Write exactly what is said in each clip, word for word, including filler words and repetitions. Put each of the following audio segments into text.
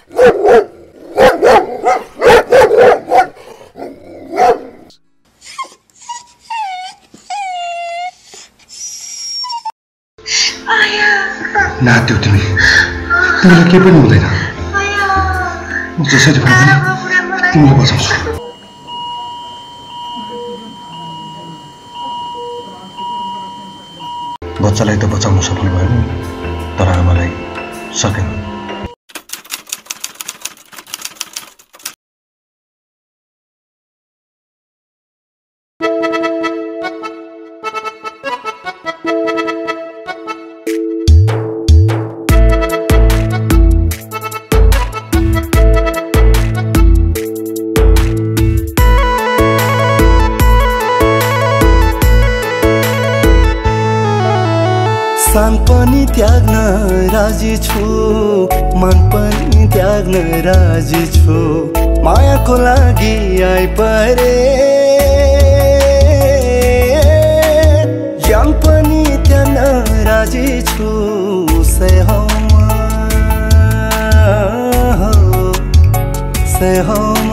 नात्यौ तिमी तिमीलाई केही पनि हुँदैन म जसरी भए पनि तिमीलाई बचाउँछु बच्चालाई त बचाउन सफल भयो तर आमालाई सकेन सान पनि त्याग्न राजी छु मन पनि त्याग्न राजी छु मायाको लागि आइपरे ज्यान पनि त्याग्न राजी छु सैहौमा सैहौमा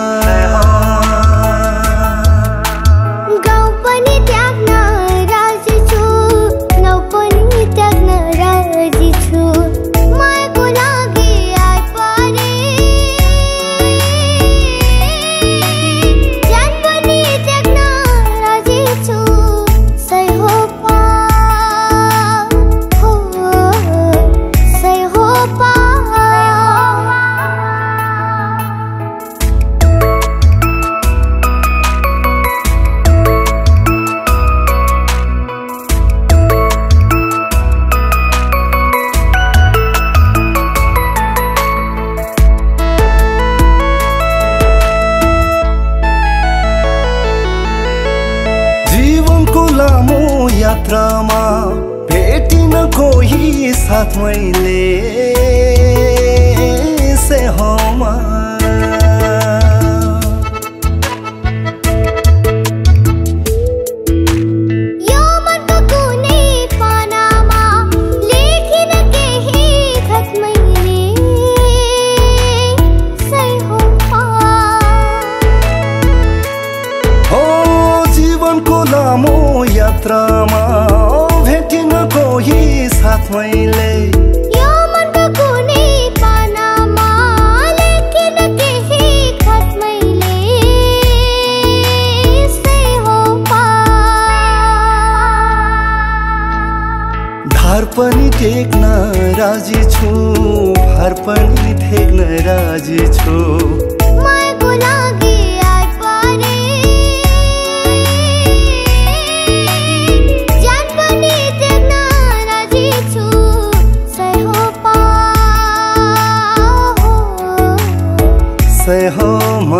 यात्रामा भेटिन कोही साथ मैले सैहौमा यो मनको कुनै पानामा लेखिन केही खत मैले सैहौमा हो जीवनको लामो यात्रामा भेटिन कोही साथ मैले यो मनको कुनै पानामा लेखिन केही खत मैले सैहौमा धार पनि टेक्न राजी छु भार पनि टेक्न राजी छु मायाको लागि सैहौमा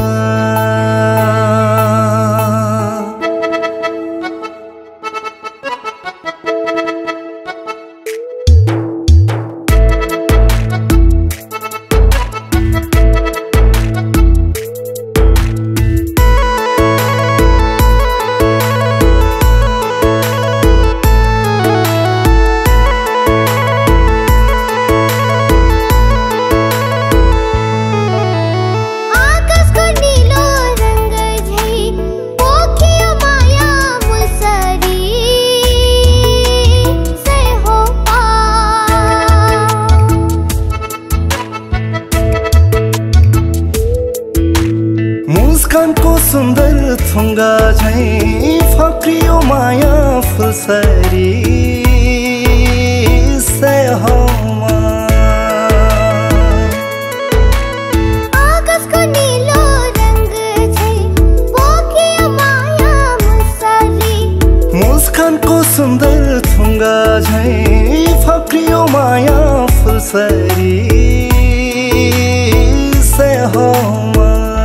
मुस्कानको सुन्दर थुङ्गा झैं फक्रियो माया फुलसरी सैहौमा आकाशको नीलो रंग झैं पोखियो माया मुसरी मुस्कानको सुन्दर थुङ्गा झैं फक्रियो माया फुलसरी सैहौमा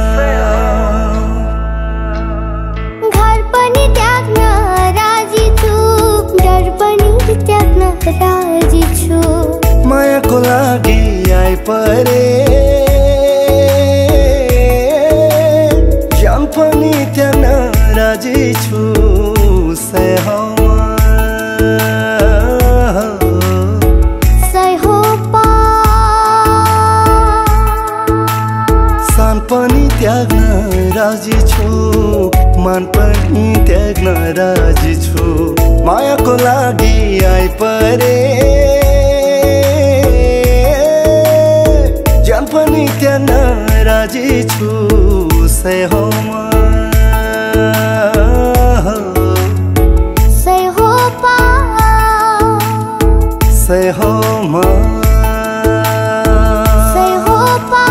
राजी छु मायाको लागि आइपरे ज्यान पनि त्याग्न राजी छु सैहौमा सैहौमा मायाको लागि आइपरे ज्यान पनि त्याग्न राजी छु सयहोमा सयहोपा सयहोमा सयहोपा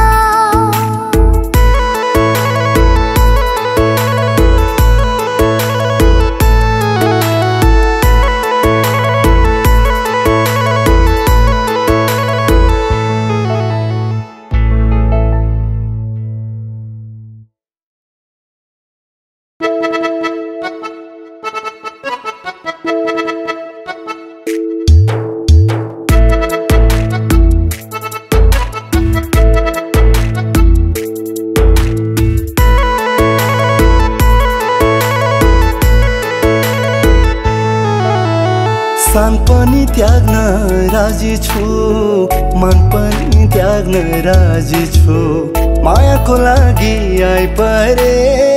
सान पनि त्याग्न राजी छु मन पनि त्याग्न राजी छु मायाको लागि आइपरे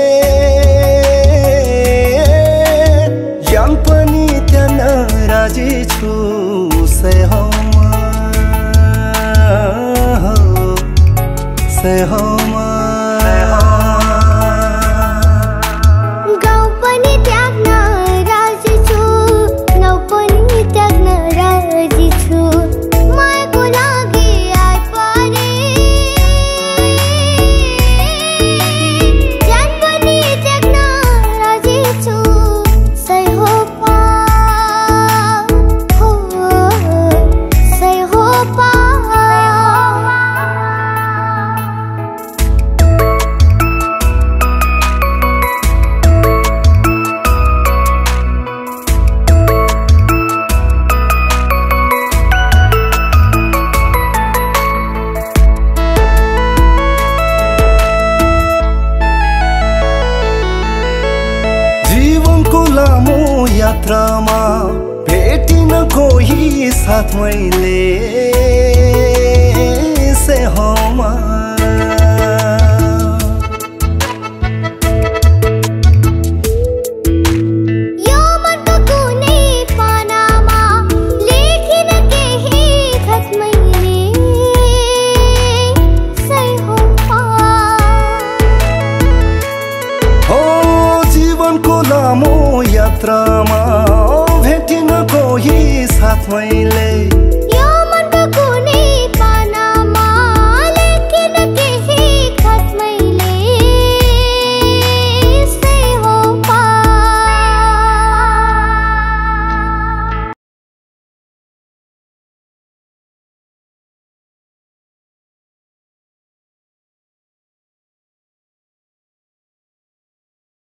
ज्यान पनि त्याग्न राजी छु सयहोमा सयहोमा गाउँ पनि त्याग्न राजी छु नाउँ पनि त्याग्न राजी छु मायाको लागि आइपरे ज्यान पनि त्याग्न राजी छु सयहोपा हो सयहोपा लामो यात्रामा भेटिन कोही साथ मैले सयहोमा यो मनको कुनै पानामा लेखिन केही खत मैले सयहोपा हो जीवनको लामो यात्रामा भेटिन कोही साथ मैले